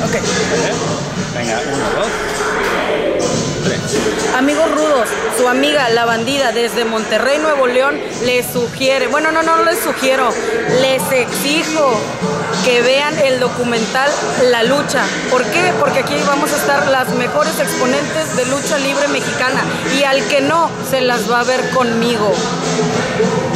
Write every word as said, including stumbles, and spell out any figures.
Ok. Venga, uno, dos, tres. Amigos rudos, su amiga la bandida desde Monterrey, Nuevo León, les sugiere, bueno, no, no les sugiero, les exijo que vean el documental La Lucha. ¿Por qué? Porque aquí vamos a estar las mejores exponentes de lucha libre mexicana y al que no, se las va a ver conmigo.